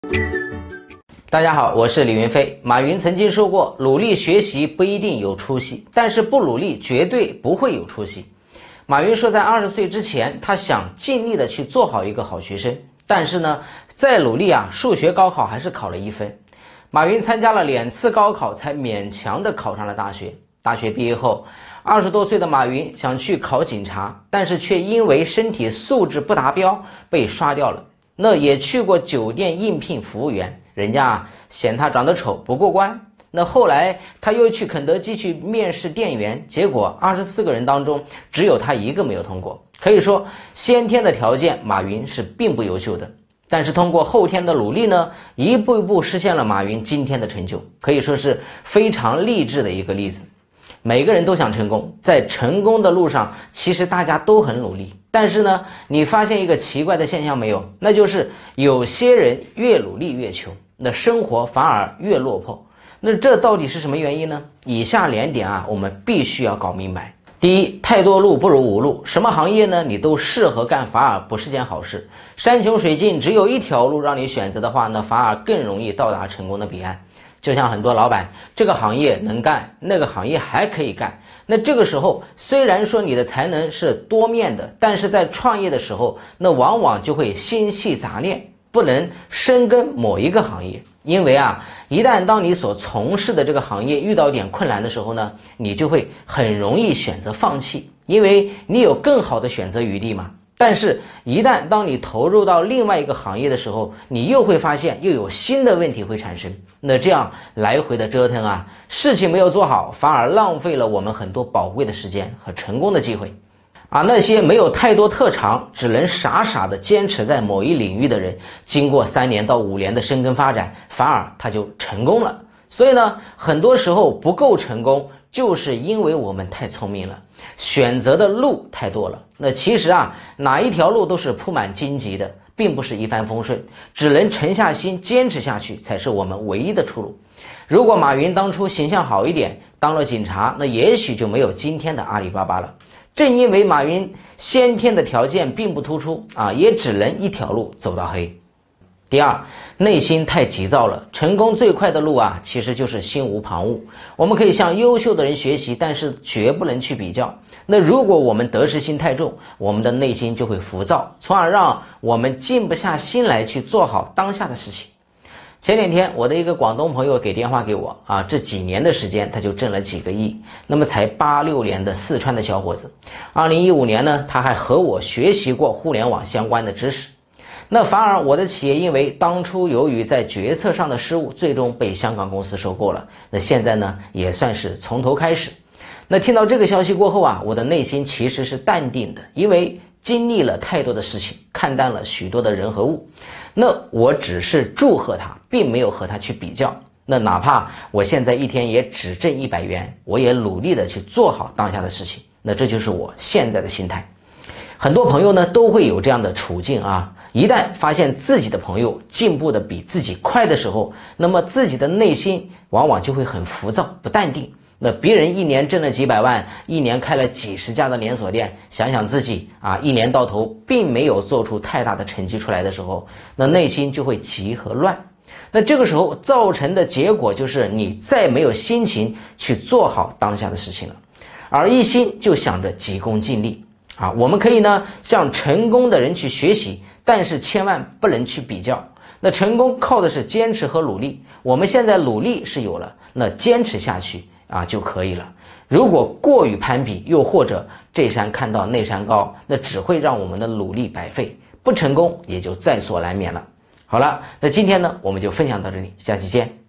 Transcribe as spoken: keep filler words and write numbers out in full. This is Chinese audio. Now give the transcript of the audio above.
大家好，我是李云飞。马云曾经说过，努力学习不一定有出息，但是不努力绝对不会有出息。马云说，在二十岁之前，他想尽力的去做好一个好学生，但是呢，再努力啊，数学高考还是考了一分。马云参加了两次高考，才勉强的考上了大学。大学毕业后，二十多岁的马云想去考警察，但是却因为身体素质不达标被刷掉了。那也去过酒店应聘服务员。人家啊嫌他长得丑不过关，那后来他又去肯德基去面试店员，结果二十四个人当中只有他一个没有通过。可以说先天的条件马云是并不优秀的，但是通过后天的努力呢，一步一步实现了马云今天的成就，可以说是非常励志的一个例子。每个人都想成功，在成功的路上其实大家都很努力，但是呢，你发现一个奇怪的现象没有？那就是有些人越努力越穷，那生活反而越落魄。那这到底是什么原因呢？以下两点啊，我们必须要搞明白。第一，太多路不如无路，什么行业呢你都适合干，反而不是件好事。山穷水尽，只有一条路让你选择的话，那反而更容易到达成功的彼岸。就像很多老板，这个行业能干，那个行业还可以干。那这个时候，虽然说你的才能是多面的，但是在创业的时候，那往往就会心系杂念，不能深耕某一个行业。因为啊，一旦当你所从事的这个行业遇到点困难的时候呢，你就会很容易选择放弃，因为你有更好的选择余地嘛。但是一旦当你投入到另外一个行业的时候，你又会发现又有新的问题会产生，那这样来回的折腾啊，事情没有做好，反而浪费了我们很多宝贵的时间和成功的机会啊。那些没有太多特长，只能傻傻的坚持在某一领域的人，经过三年到五年的深耕发展，反而他就成功了。所以呢，很多时候不够成功，就是因为我们太聪明了，选择的路太多了。那其实啊，哪一条路都是铺满荆棘的，并不是一帆风顺，只能沉下心坚持下去，才是我们唯一的出路。如果马云当初形象好一点，当了警察，那也许就没有今天的阿里巴巴了。正因为马云先天的条件并不突出啊，也只能一条路走到黑。第二，内心太急躁了。成功最快的路啊，其实就是心无旁骛。我们可以向优秀的人学习，但是绝不能去比较。那如果我们得失心太重，我们的内心就会浮躁，从而让我们静不下心来去做好当下的事情。前两天我的一个广东朋友给电话给我啊，这几年的时间他就挣了几个亿，那么才八六年的四川的小伙子，二零一五年呢，他还和我学习过互联网相关的知识。那反而我的企业因为当初由于在决策上的失误，最终被香港公司收购了。那现在呢，也算是从头开始。那听到这个消息过后啊，我的内心其实是淡定的，因为经历了太多的事情，看淡了许多的人和物。那我只是祝贺他，并没有和他去比较。那哪怕我现在一天也只挣一百元，我也努力的去做好当下的事情。那这就是我现在的心态。很多朋友呢都会有这样的处境啊，一旦发现自己的朋友进步的比自己快的时候，那么自己的内心往往就会很浮躁不淡定。那别人一年挣了几百万，一年开了几十家的连锁店，想想自己啊，一年到头并没有做出太大的成绩出来的时候，那内心就会急和乱。那这个时候造成的结果就是你再没有心情去做好当下的事情了，而一心就想着急功近利啊。我们可以呢向成功的人去学习，但是千万不能去比较。那成功靠的是坚持和努力，我们现在努力是有了，那坚持下去啊就可以了。如果过于攀比，又或者这山看到那山高，那只会让我们的努力白费，不成功也就在所难免了。好了，那今天呢我们就分享到这里，下期见。